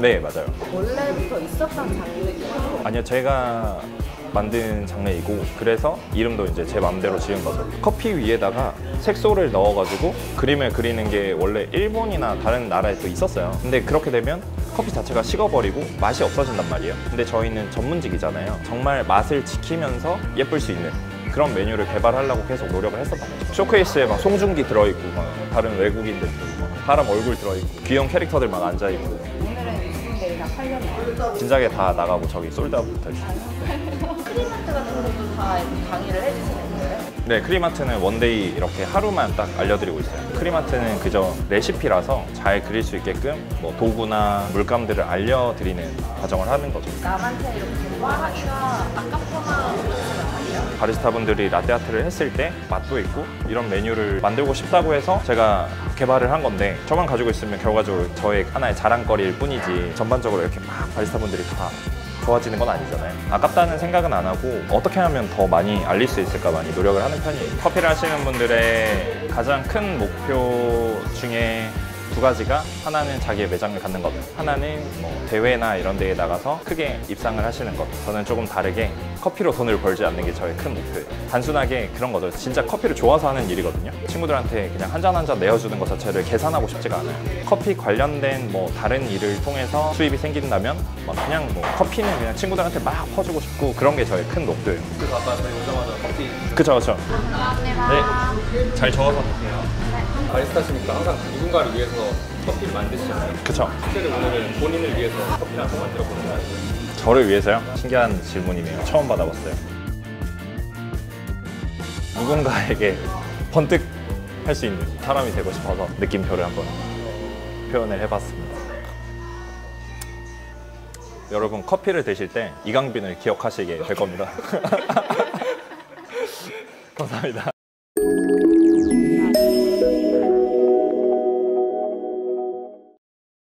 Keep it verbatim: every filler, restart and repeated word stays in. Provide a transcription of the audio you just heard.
네, 맞아요. 원래부터 있었던 장르예요? 아니요, 제가 만든 장르이고 그래서 이름도 이제 제 마음대로 지은 거죠. 커피 위에다가 색소를 넣어가지고 그림을 그리는 게 원래 일본이나 다른 나라에 또 있었어요. 근데 그렇게 되면 커피 자체가 식어버리고 맛이 없어진단 말이에요. 근데 저희는 전문직이잖아요. 정말 맛을 지키면서 예쁠 수 있는 그런 메뉴를 개발하려고 계속 노력을 했었던 거죠. 쇼케이스에 막 송중기 들어있고 막 다른 외국인들 막 사람 얼굴 들어있고 귀여운 캐릭터들 막 앉아있고. 오늘은 육십 개가 팔렸나요? 진작에 다 나가고 저기 솔드아웃 붙어 있어요. 크림아트 같은 것도 다 강의를 해주시는 거예요? 네, 크림아트는 원데이 이렇게 하루만 딱 알려드리고 있어요. 크림아트는 그저 레시피라서 잘 그릴 수 있게끔 뭐 도구나 물감들을 알려드리는 과정을 하는 거죠. 남한테 이렇게 공부하기가 아깝거나 그러시면 아니에요? 바리스타분들이 라떼아트를 했을 때 맛도 있고 이런 메뉴를 만들고 싶다고 해서 제가 개발을 한 건데 저만 가지고 있으면 결과적으로 저의 하나의 자랑거리일 뿐이지 전반적으로 이렇게 막 바리스타분들이 다 좋아지는 건 아니잖아요. 아깝다는 생각은 안 하고 어떻게 하면 더 많이 알릴 수 있을까 많이 노력을 하는 편이에요. 커피를 하시는 분들의 가장 큰 목표 중에 두 가지가 하나는 자기의 매장을 갖는 것, 하나는 뭐 대회나 이런 데에 나가서 크게 입상을 하시는 것. 저는 조금 다르게 커피로 돈을 벌지 않는 게 저의 큰 목표예요. 단순하게 그런 거죠. 진짜 커피를 좋아서 하는 일이거든요. 친구들한테 그냥 한 잔 한 잔 내어주는 것 자체를 계산하고 싶지가 않아요. 커피 관련된 뭐 다른 일을 통해서 수입이 생긴다면 막 그냥 뭐 커피는 그냥 친구들한테 막 퍼주고 싶고 그런 게 저의 큰 목표예요. 그래서 아까 저희 오자마자 커피 그쵸 그쵸. 감사합니다. 네, 잘 저어서 드세요. 바리스타시니까 항상 누군가를 위해서 커피를 만드시잖아요. 그쵸. 특별히 오늘은 본인을 위해서 커피를 한 번 만들었거든요. 저를 위해서요? 신기한 질문이네요. 처음 받아봤어요. 누군가에게 번뜩 할 수 있는 사람이 되고 싶어서 느낌표를 한번 표현을 해봤습니다. 여러분 커피를 드실 때 이강빈을 기억하시게 될 겁니다. 감사합니다.